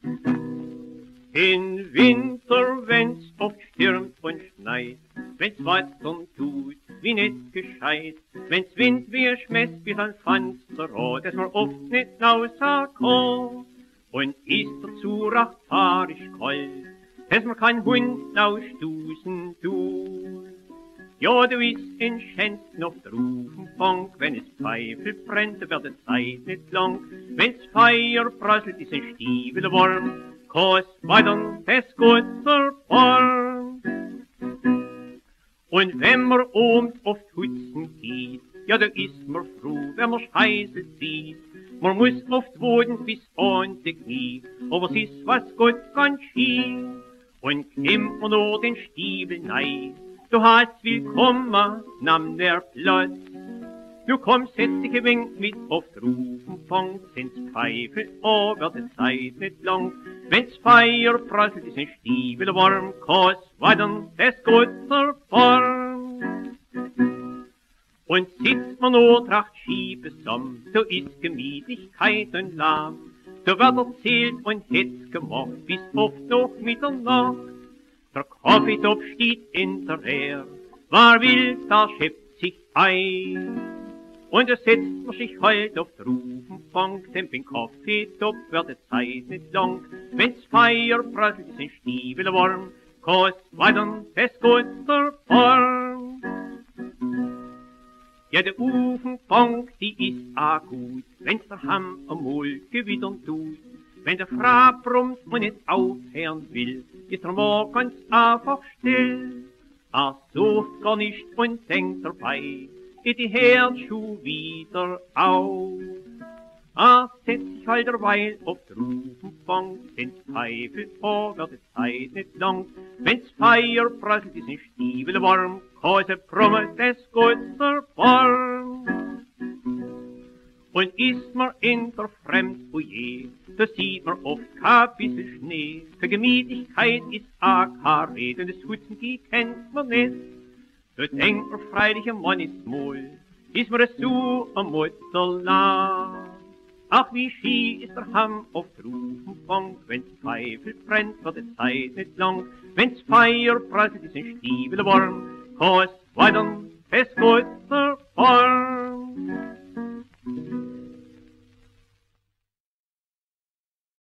In Winter, wenn's oft stürmt und schneit, wenn's Wattern tut, wie nicht gescheit, wenn's Wind wie schmesst bis an Fenster rot, dass man oft nicht rauskommt. Und ist dazu recht fahrisch kalt, dass man kein Hund ausstoßen tut. Ja, du ist in Schänzen auf der Rufenfunk, wenn es Pfeifel brennt, wird die Zeit nicht lang. Wenn's Feuer prasselt, ist ein Stiefel warm, kost weitern des guter Form. Und wenn man oben oft Hutzen geht, ja, da ist man froh, wenn man Scheiße sieht. Man muss oft wohnen bis an die Knie, aber es ist was Gott ganz schief. Und immer nur den Stiefel nein, du hast willkommen, nahm der Platz. Du kommst, setz dich ein wenig mit auf den Rufenfang, sind's Pfeifel, aber die Zeit nicht lang. Wenn's Feuer prasselt, ist ein Stiefel warm, kost weitern des guter Form. Und sitzt man nur tracht schief zusammen, so ist Gemütlichkeit und Lahm. So wird erzählt und hetz gemacht, bis oft noch Mitternacht. Der Kaffeetopf steht in der Rehr, wer will, da schöpft sich ein. Und er setzt man sich halt auf den Rufenfang, denn beim Kaffeetopf wird die Zeit nicht lang. Wenn's Feuer prasselt, ist ein Stiefel warm, kost weitern des guter Form. Ja, der Ofenfang, die ist auch gut, wenn's der Hamm amol gewittern tut. Wenn der Frau brummt und nicht aufhören will, ist der morgens einfach still. Sucht gar nicht und denkt dabei, geht die Herdschuh wieder auf. Setzt sich halt derweil auf den Rufenfang, den's Pfeifel vor, wird die Zeit nicht lang. Wenn's Feuer prasselt, ist ein Stiefel warm, Kose brummelt des guter Form. Und ist man in der Fremdfoyer, da sieht man oft kein bisschen Schnee. Für Gemütlichkeit ist auch keine Rede, und das Hutzen, die kennt man nicht. Da denkt man freilich, ein Mann ist moll, ist man so am Mutterland. Ach, wie schie ist der Hamm auf der Rufenfang, wenn's Pfeifel brennt, wird die Zeit nicht lang. Wenn's Feuer prasselt, ist ein Stiefel warm, kost weitern des guter Form.